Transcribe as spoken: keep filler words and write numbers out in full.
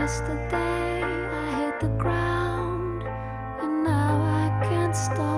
Yesterday I hit the ground, and now I can't stop.